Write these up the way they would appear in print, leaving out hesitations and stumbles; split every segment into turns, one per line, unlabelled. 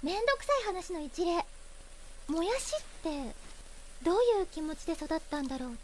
めんどくさい話の一例。もやしってどういう気持ちで育ったんだろうって。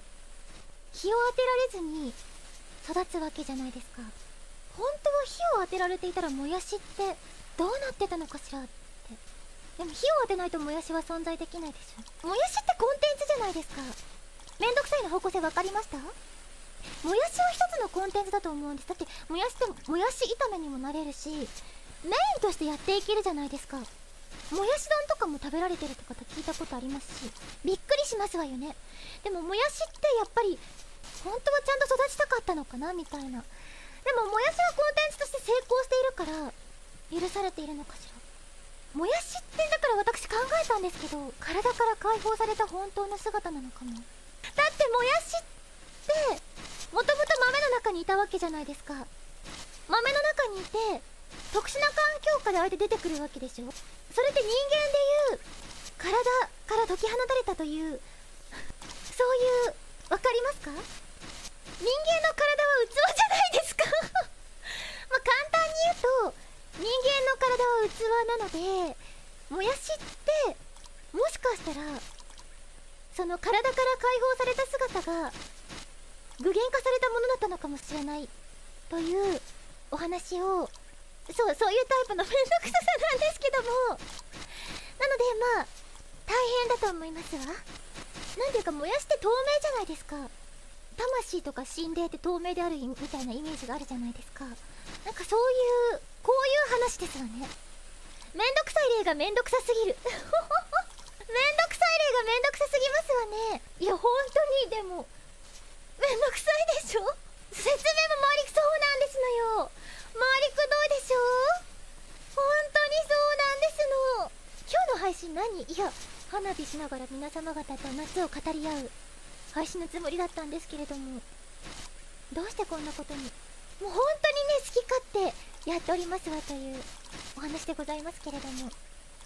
日を当てられずに育つわけじゃないですか。本当は火を当てられていたらもやしってどうなってたのかしらって。でも火を当てないともやしは存在できないでしょ。もやしってコンテンツじゃないですか。めんどくさいの方向性分かりました？もやしは一つのコンテンツだと思うんです。だってもやしってもやし炒めにもなれるし、メインとしてやっていけるじゃないですか。もやし丼とかも食べられてるって方聞いたことありますし、びっくりしますわよね。でももやしってやっぱり本当はちゃんと育ちたかったのかなみたいな。でももやしはコンテンツとして成功しているから許されているのかしら。もやしってだから私考えたんですけど、体から解放された本当の姿なのかも。だってもやしってもともと豆の中にいたわけじゃないですか。豆の中にいて特殊な環境下であえて出てくるわけでしょ。それって人間でいう体から解き放たれたというそういう、わかりますか？人間の体は器じゃないですかまあ簡単に言うと人間の体は器なので、もやしってもしかしたらその体から解放された姿が具現化されたものだったのかもしれないというお話を、そういうタイプのめんどくささなんですけども、なのでまあ大変だと思いますわ。なんていうかもやしって透明じゃないですか。魂とか心霊って透明であるみたいなイメージがあるじゃないですか。なんかそういうこういう話ですわね。めんどくさい例がめんどくさすぎるめんどくさい例がめんどくさすぎますわね。いや本当にでもめんどくさいでしょ。説明も回りそうなんですのよ。回りくどいでしょ。本当にそうなんですの。今日の配信何？いや花火しながら皆様方と夏を語り合う配信のつもりだったんですけれども、どうしてこんなことに。もう本当にね好き勝手やっておりますわというお話でございますけれども、